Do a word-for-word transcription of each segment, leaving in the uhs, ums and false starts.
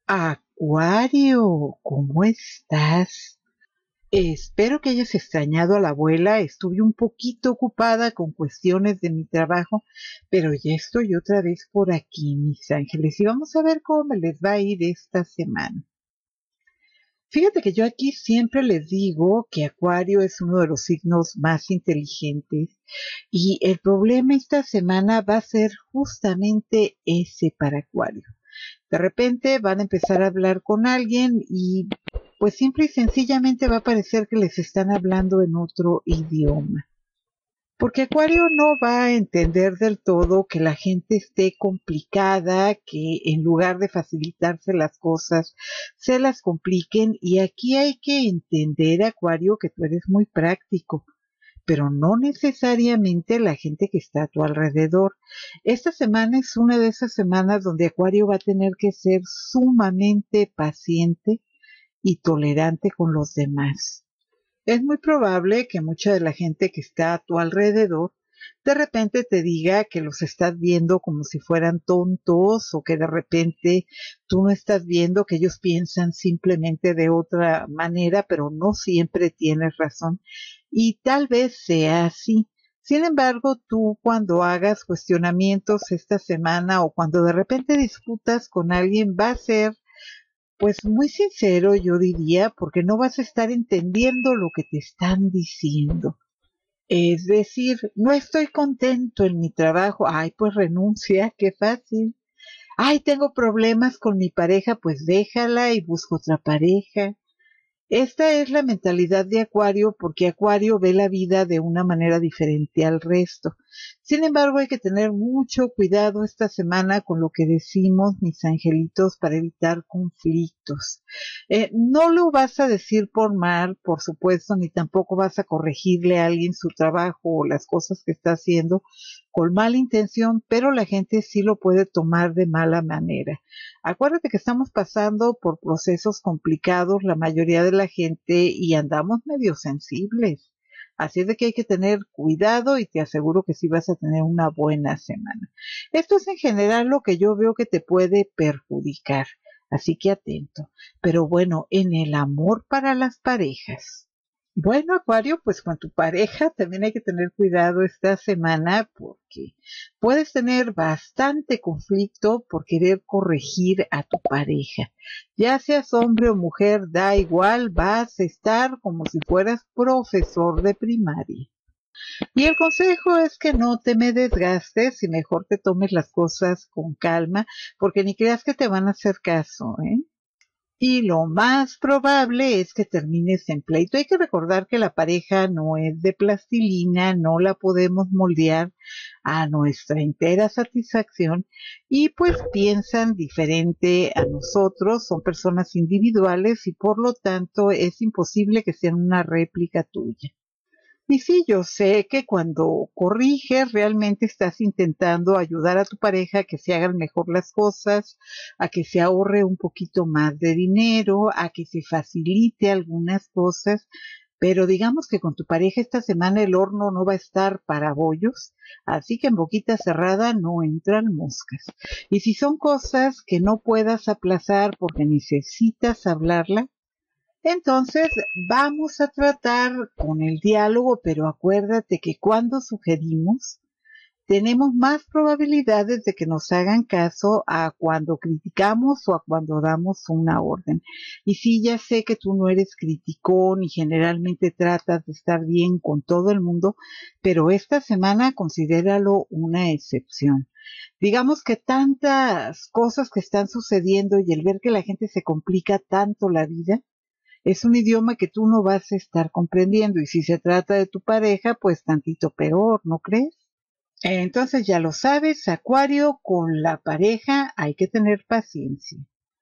Acuario, ¿cómo estás? Espero que hayas extrañado a la abuela. Estuve un poquito ocupada con cuestiones de mi trabajo, pero ya estoy otra vez por aquí, mis ángeles, y vamos a ver cómo me les va a ir esta semana. Fíjate que yo aquí siempre les digo que Acuario es uno de los signos más inteligentes y el problema esta semana va a ser justamente ese para Acuario. De repente van a empezar a hablar con alguien y pues simple y sencillamente va a parecer que les están hablando en otro idioma. Porque Acuario no va a entender del todo que la gente esté complicada, que en lugar de facilitarse las cosas, se las compliquen. Y aquí hay que entender, Acuario, que tú eres muy práctico, pero no necesariamente la gente que está a tu alrededor. Esta semana es una de esas semanas donde Acuario va a tener que ser sumamente paciente y tolerante con los demás. Es muy probable que mucha de la gente que está a tu alrededor de repente te diga que los estás viendo como si fueran tontos o que de repente tú no estás viendo que ellos piensan simplemente de otra manera, pero no siempre tienes razón y tal vez sea así. Sin embargo, tú cuando hagas cuestionamientos esta semana o cuando de repente discutas con alguien va a ser pues muy sincero, yo diría, porque no vas a estar entendiendo lo que te están diciendo. Es decir, no estoy contento en mi trabajo. Ay, pues renuncia, qué fácil. Ay, tengo problemas con mi pareja, pues déjala y busca otra pareja. Esta es la mentalidad de Acuario porque Acuario ve la vida de una manera diferente al resto. Sin embargo, hay que tener mucho cuidado esta semana con lo que decimos, mis angelitos, para evitar conflictos. Eh, no lo vas a decir por mal, por supuesto, ni tampoco vas a corregirle a alguien su trabajo o las cosas que está haciendo con mala intención, pero la gente sí lo puede tomar de mala manera. Acuérdate que estamos pasando por procesos complicados la mayoría de la gente y andamos medio sensibles. Así es de que hay que tener cuidado y te aseguro que sí vas a tener una buena semana. Esto es en general lo que yo veo que te puede perjudicar. Así que atento. Pero bueno, en el amor para las parejas. Bueno, Acuario, pues con tu pareja también hay que tener cuidado esta semana porque puedes tener bastante conflicto por querer corregir a tu pareja. Ya seas hombre o mujer, da igual, vas a estar como si fueras profesor de primaria. Y el consejo es que no te me desgastes y mejor te tomes las cosas con calma porque ni creas que te van a hacer caso, ¿eh? Y lo más probable es que termines en pleito. Hay que recordar que la pareja no es de plastilina, no la podemos moldear a nuestra entera satisfacción y pues piensan diferente a nosotros, son personas individuales y por lo tanto es imposible que sean una réplica tuya. Y sí, yo sé que cuando corriges realmente estás intentando ayudar a tu pareja a que se hagan mejor las cosas, a que se ahorre un poquito más de dinero, a que se facilite algunas cosas, pero digamos que con tu pareja esta semana el horno no va a estar para bollos, así que en boquita cerrada no entran moscas. Y si son cosas que no puedas aplazar porque necesitas hablarla, entonces, vamos a tratar con el diálogo, pero acuérdate que cuando sugerimos, tenemos más probabilidades de que nos hagan caso a cuando criticamos o a cuando damos una orden. Y sí, ya sé que tú no eres criticón y generalmente tratas de estar bien con todo el mundo, pero esta semana considéralo una excepción. Digamos que tantas cosas que están sucediendo y el ver que la gente se complica tanto la vida, es un idioma que tú no vas a estar comprendiendo y si se trata de tu pareja, pues tantito peor, ¿no crees? Entonces ya lo sabes, Acuario, con la pareja hay que tener paciencia.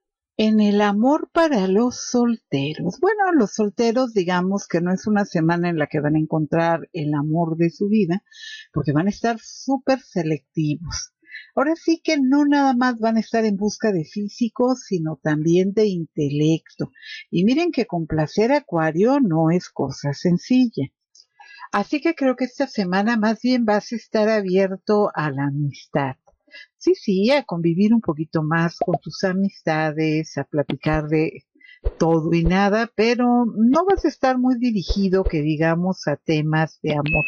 En el amor para los solteros. Bueno, los solteros digamos que no es una semana en la que van a encontrar el amor de su vida, porque van a estar súper selectivos. Ahora sí que no nada más van a estar en busca de físico, sino también de intelecto. Y miren que complacer a Acuario no es cosa sencilla. Así que creo que esta semana más bien vas a estar abierto a la amistad. Sí, sí, a convivir un poquito más con tus amistades, a platicar de todo y nada, pero no vas a estar muy dirigido, que digamos, a temas de amor.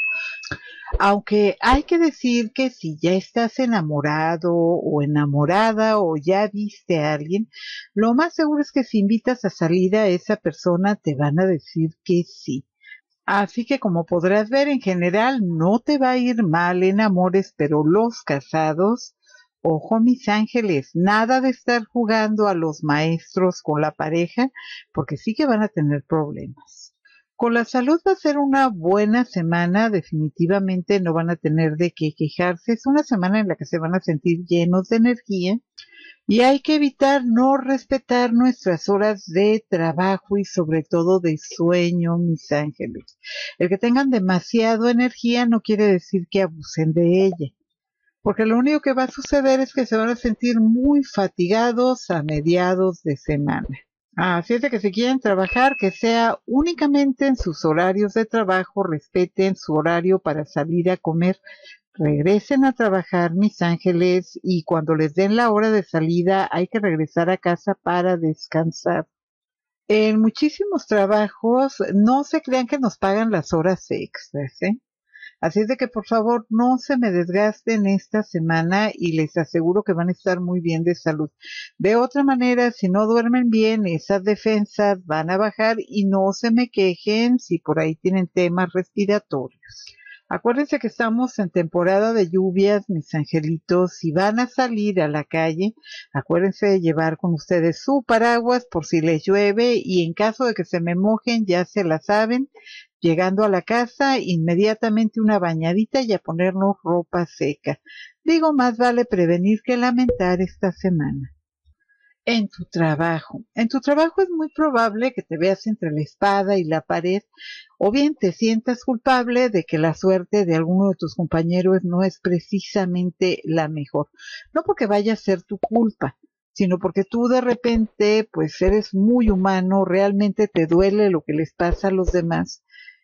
Aunque hay que decir que si ya estás enamorado o enamorada o ya viste a alguien, lo más seguro es que si invitas a salir a esa persona te van a decir que sí. Así que como podrás ver, en general no te va a ir mal en amores, pero los casados, ojo mis ángeles, nada de estar jugando a los maestros con la pareja, porque sí que van a tener problemas. Con la salud va a ser una buena semana, definitivamente no van a tener de qué quejarse, es una semana en la que se van a sentir llenos de energía. Y hay que evitar no respetar nuestras horas de trabajo y sobre todo de sueño, mis ángeles. El que tengan demasiado energía no quiere decir que abusen de ella, porque lo único que va a suceder es que se van a sentir muy fatigados a mediados de semana. Así es de que si quieren trabajar, que sea únicamente en sus horarios de trabajo, respeten su horario para salir a comer. Regresen a trabajar, mis ángeles, y cuando les den la hora de salida hay que regresar a casa para descansar. En muchísimos trabajos no se crean que nos pagan las horas extras, ¿eh? Así es de que por favor no se me desgasten esta semana y les aseguro que van a estar muy bien de salud. De otra manera, si no duermen bien, esas defensas van a bajar y no se me quejen si por ahí tienen temas respiratorios. Acuérdense que estamos en temporada de lluvias, mis angelitos. Si van a salir a la calle, acuérdense de llevar con ustedes su paraguas por si les llueve y en caso de que se me mojen, ya se la saben. Llegando a la casa, inmediatamente una bañadita y a ponernos ropa seca. Digo, más vale prevenir que lamentar esta semana. En tu trabajo. En tu trabajo es muy probable que te veas entre la espada y la pared, o bien te sientas culpable de que la suerte de alguno de tus compañeros no es precisamente la mejor. No porque vaya a ser tu culpa, sino porque tú de repente, pues eres muy humano, realmente te duele lo que les pasa a los demás.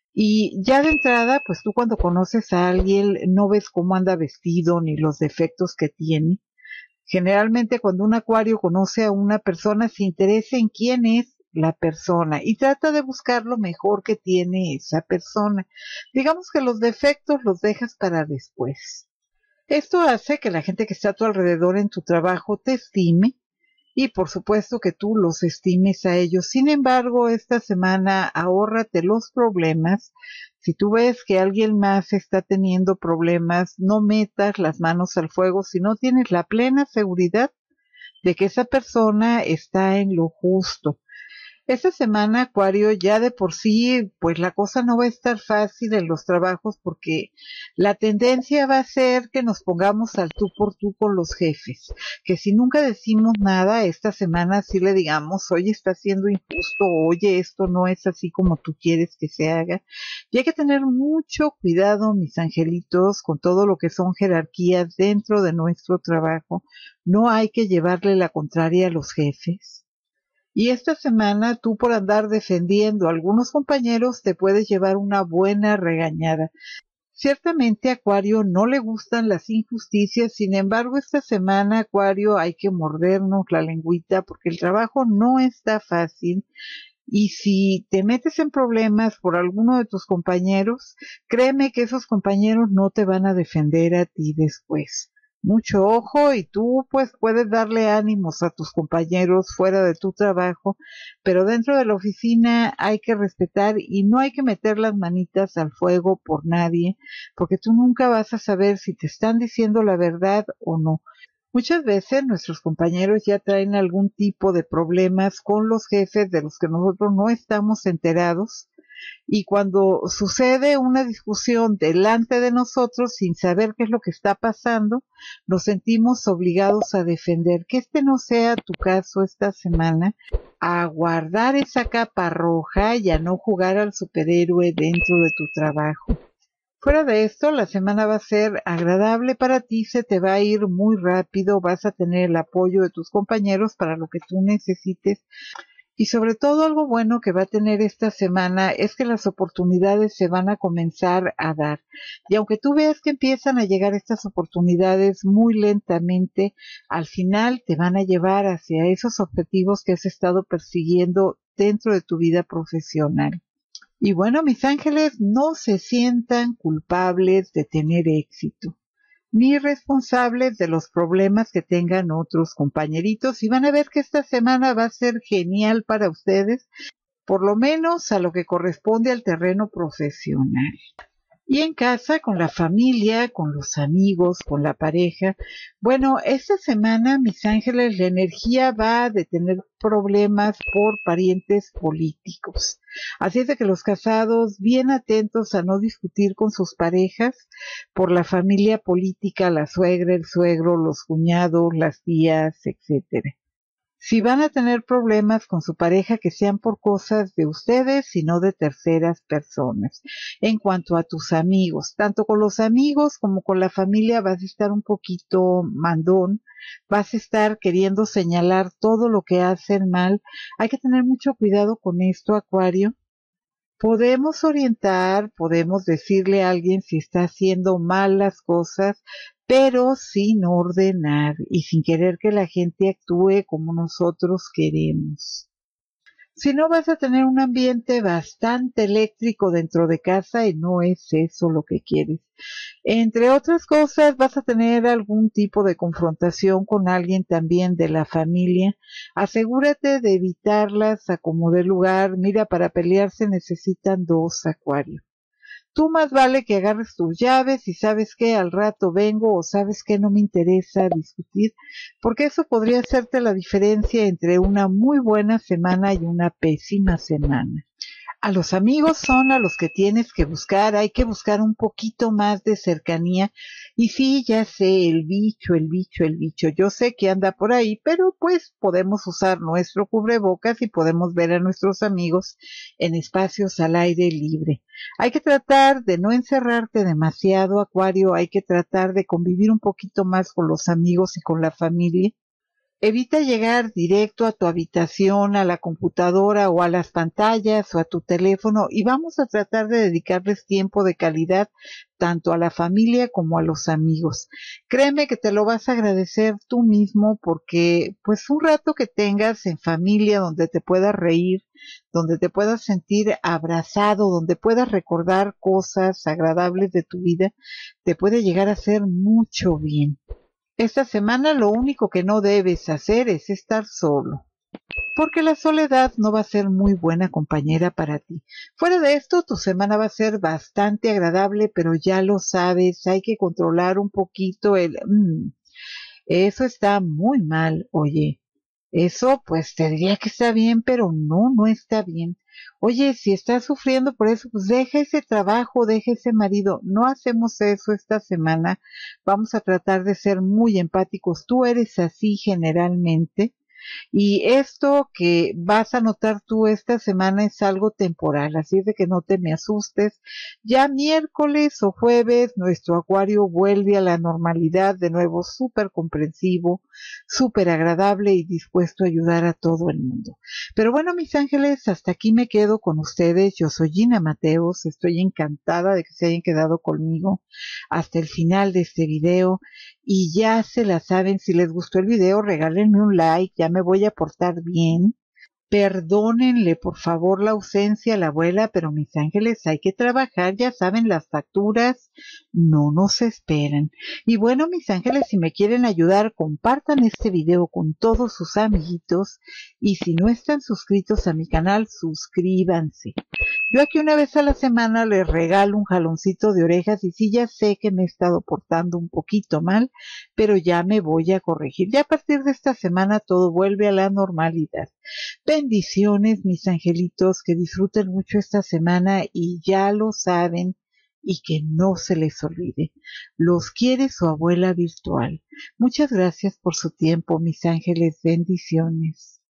Y ya de entrada, pues tú cuando conoces a alguien no ves cómo anda vestido ni los defectos que tiene. Generalmente cuando un acuario conoce a una persona se interesa en quién es la persona y trata de buscar lo mejor que tiene esa persona. Digamos que los defectos los dejas para después. Esto hace que la gente que está a tu alrededor en tu trabajo te estime y por supuesto que tú los estimes a ellos. Sin embargo, esta semana ahórrate los problemas. Si tú ves que alguien más está teniendo problemas, no metas las manos al fuego si no tienes la plena seguridad de que esa persona está en lo justo. Esta semana, Acuario, ya de por sí, pues la cosa no va a estar fácil en los trabajos porque la tendencia va a ser que nos pongamos al tú por tú con los jefes. Que si nunca decimos nada, esta semana sí le digamos, oye, está siendo injusto, oye, esto no es así como tú quieres que se haga. Y hay que tener mucho cuidado, mis angelitos, con todo lo que son jerarquías dentro de nuestro trabajo. No hay que llevarle la contraria a los jefes. Y esta semana tú por andar defendiendo a algunos compañeros te puedes llevar una buena regañada. Ciertamente a Acuario no le gustan las injusticias, sin embargo esta semana Acuario hay que mordernos la lengüita porque el trabajo no está fácil y si te metes en problemas por alguno de tus compañeros, créeme que esos compañeros no te van a defender a ti después. Mucho ojo y tú pues puedes darle ánimos a tus compañeros fuera de tu trabajo, pero dentro de la oficina hay que respetar y no hay que meter las manitas al fuego por nadie, porque tú nunca vas a saber si te están diciendo la verdad o no. Muchas veces nuestros compañeros ya traen algún tipo de problemas con los jefes de los que nosotros no estamos enterados. Y cuando sucede una discusión delante de nosotros sin saber qué es lo que está pasando, nos sentimos obligados a defender. Que este no sea tu caso esta semana, a guardar esa capa roja y a no jugar al superhéroe dentro de tu trabajo. Fuera de esto, la semana va a ser agradable para ti, se te va a ir muy rápido, vas a tener el apoyo de tus compañeros para lo que tú necesites. Y sobre todo algo bueno que va a tener esta semana es que las oportunidades se van a comenzar a dar. Y aunque tú veas que empiezan a llegar estas oportunidades muy lentamente, al final te van a llevar hacia esos objetivos que has estado persiguiendo dentro de tu vida profesional. Y bueno, mis ángeles, no se sientan culpables de tener éxito, ni responsables de los problemas que tengan otros compañeritos, y van a ver que esta semana va a ser genial para ustedes, por lo menos a lo que corresponde al terreno profesional. Y en casa, con la familia, con los amigos, con la pareja. Bueno, esta semana, mis ángeles, la energía va de tener problemas por parientes políticos. Así es de que los casados, bien atentos a no discutir con sus parejas por la familia política, la suegra, el suegro, los cuñados, las tías, etcétera. Si van a tener problemas con su pareja, que sean por cosas de ustedes y no de terceras personas. En cuanto a tus amigos, tanto con los amigos como con la familia vas a estar un poquito mandón, vas a estar queriendo señalar todo lo que hacen mal. Hay que tener mucho cuidado con esto, Acuario. Podemos orientar, podemos decirle a alguien si está haciendo mal las cosas, pero sin ordenar y sin querer que la gente actúe como nosotros queremos. Si no, vas a tener un ambiente bastante eléctrico dentro de casa y no es eso lo que quieres. Entre otras cosas, vas a tener algún tipo de confrontación con alguien también de la familia. Asegúrate de evitarlas a como dé lugar. Mira, para pelear se necesitan dos, Acuario. Tú más vale que agarres tus llaves y sabes que al rato vengo o sabes que no me interesa discutir, porque eso podría hacerte la diferencia entre una muy buena semana y una pésima semana. A los amigos son a los que tienes que buscar, hay que buscar un poquito más de cercanía. Y sí, ya sé, el bicho, el bicho, el bicho, yo sé que anda por ahí, pero pues podemos usar nuestro cubrebocas y podemos ver a nuestros amigos en espacios al aire libre. Hay que tratar de no encerrarte demasiado, Acuario, hay que tratar de convivir un poquito más con los amigos y con la familia. Evita llegar directo a tu habitación, a la computadora o a las pantallas o a tu teléfono, y vamos a tratar de dedicarles tiempo de calidad tanto a la familia como a los amigos. Créeme que te lo vas a agradecer tú mismo, porque pues un rato que tengas en familia donde te puedas reír, donde te puedas sentir abrazado, donde puedas recordar cosas agradables de tu vida, te puede llegar a hacer mucho bien. Esta semana lo único que no debes hacer es estar solo, porque la soledad no va a ser muy buena compañera para ti. Fuera de esto, tu semana va a ser bastante agradable, pero ya lo sabes, hay que controlar un poquito el... Mm, eso está muy mal, oye. Eso, pues te diría que está bien, pero no, no está bien. Oye, si estás sufriendo por eso, pues deja ese trabajo, deja ese marido. No hacemos eso esta semana. Vamos a tratar de ser muy empáticos. Tú eres así generalmente. Y esto que vas a notar tú esta semana es algo temporal, así es de que no te me asustes. Ya miércoles o jueves nuestro Acuario vuelve a la normalidad, de nuevo súper comprensivo, súper agradable y dispuesto a ayudar a todo el mundo. Pero bueno, mis ángeles, hasta aquí me quedo con ustedes. Yo soy Gina Mateos, estoy encantada de que se hayan quedado conmigo hasta el final de este video. Y ya se la saben, si les gustó el video, regálenme un like, ya me voy a portar bien. Perdónenle por favor la ausencia a la abuela, pero mis ángeles, hay que trabajar, ya saben, las facturas no nos esperan. Y bueno, mis ángeles, si me quieren ayudar, compartan este video con todos sus amiguitos, y si no están suscritos a mi canal, suscríbanse. Yo aquí una vez a la semana les regalo un jaloncito de orejas, y sí, ya sé que me he estado portando un poquito mal, pero ya me voy a corregir. Ya a partir de esta semana todo vuelve a la normalidad. Bendiciones, mis angelitos, que disfruten mucho esta semana y ya lo saben, y que no se les olvide. Los quiere su abuela virtual. Muchas gracias por su tiempo, mis ángeles. Bendiciones.